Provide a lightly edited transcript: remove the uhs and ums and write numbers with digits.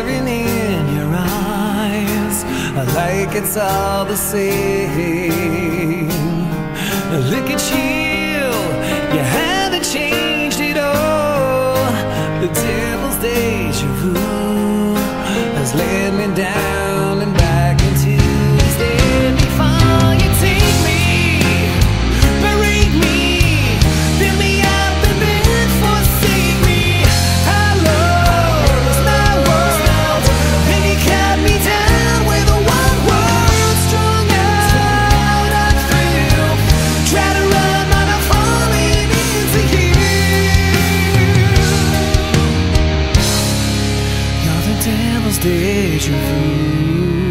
staring in your eyes like it's all the same. Look at you haven't changed at all. The devil's deja vu has led me down and back into his den. Before you take me, break me, fill me up and then forsake me. I lost my world, then you cut me down with a one word strung out. I feel, try to run, but I'm falling into you. You're the devil's deja vu.